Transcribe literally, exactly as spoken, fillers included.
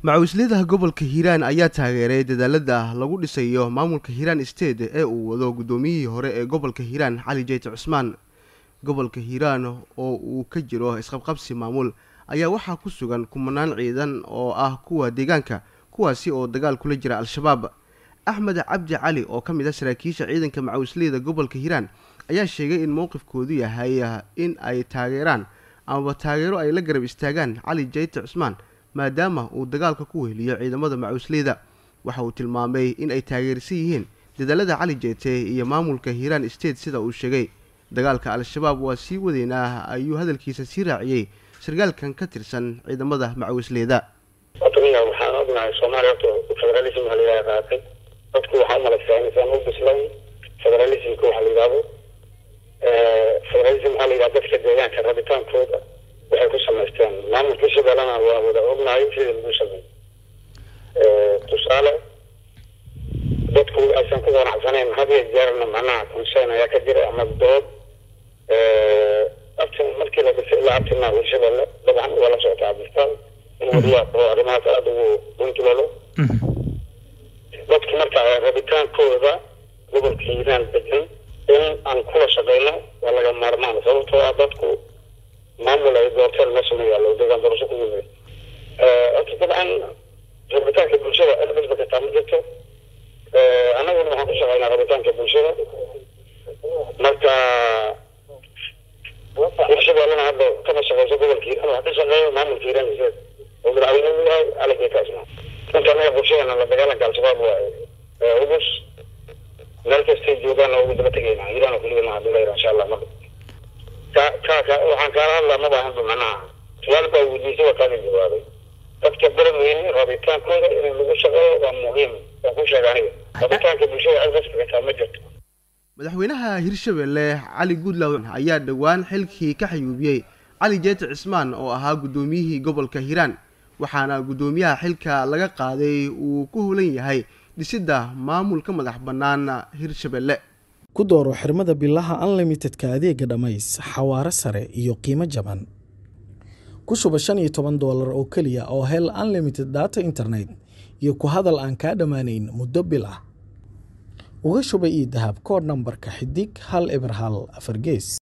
Macawisleyda gobolka Hiiraan ayaa taageeray dadaalada lagu dhisayo maamulka Hiiraan State ee uu wado gudoomiyihii hore ee gobolka Hiiraan Cali Jeyti Cusmaan. Gobolka Hiiraan oo uu ka jiro isqabqabsi maamul ayaa waxaa ku sugan kumanaan ciidan oo ah kuwa deegaanka kuwaasi oo dagaal kula jira Al-Shabaab. Axmed Cabdi Cali oo ka mid ah saraakiisha ciidanka macawisleyda gobolka Hiiraan ayaa sheegay in mowqifkoodu yahay in ay taageeraan ama taageero ay la garab istaagaan Cali Jeyti Cusmaan maadaama uu dagaalka ku weheliyo ciidamada macawisleyda. Waxa uu tilmaamay in ay taageersan yihiin dadaalada Cali Jeyti iyo maamulka Hiiraan State sida uu sheegay. Dagaalka Al-Shabaab waa sii wadeynaa ayuu hadalkiisa sii raaciyay sargaalkan ka tirsan ciidamada macawisleyda. Wadaniga waxaan ognahay Soomaaliya federalism hal ilaa qaatay dadku waxa ma la fahmaysan oo bislan federalism ku hal ilaabo ee federalism hal ilaa dadka deegaanka rabitaankooda waxay ku samaysteen maamulka shaqalana waa wada ognahay sida lagu sameeyo ee tusaale dadku aysan ku wanaagsaneen hadii jeerna macnaha kunseen ayaa ka jira ama dood ee after markii la bisay la abtina shaqala dabcan wala soo taabistaan wadiya oo arrimaha aad ugu duntulo dadku marka rabitaankooda gobolka Hiiraan degan in aan kula shaqeyno waa laga maarmaan sababtoo ah dadku maamul ay doorteen mas'uul yaalo deegaan doorasho ku yimid ee dabcan rabitaanka bulshada aad bay ka taamjirto ee anagu waxaan ku shaqeynaa rabitaanka bulshada marka bulshada lana hadda kama shaqeyso gobolka Hiiraan waxa ka shaqeeyo maamulka Hiiraan State oo madaxweynaha Cali Jeyti Cusmaan inta la bulshada la dagaalanka Al-Shabaab waa ugus markasta joogaan oo daba tagayna Hiiraan kulliga ma hadlay insha Allah marka ka ka waxaan ka hadlaa ma baahan macnaha walba wadiisa waa ka jawaabay dadka badan rabitaankooda in lagu shaqeeyo waa muhiim waa ku shaqeynaya rabitaanka bulshada aad ka ma jirto. Madaxweynaha Hirshabelle Cali Goodlaw ayaa dhawaan xilkii ka xayuubiyay Cali Jeyti Cusmaan oo ahaa gudoomiyihii gobolka Hiiraan waxaana gudoomiyaha xilka laga qaaday uu ku hulan yahay dhisida maamulka madax banaan Hirshabelle. ku dooro xirmada billaha unlimited ka adeega dhamays xawaare sare iyo qiimo jaban ku shuba shan iyo toban doolar oo kaliya oo hel unlimited data internet iyo ku hadal aan ka dhamaanayn muddo bil ah uga shuba ii dahab kood nambarka xidig hal eber hal afar gees.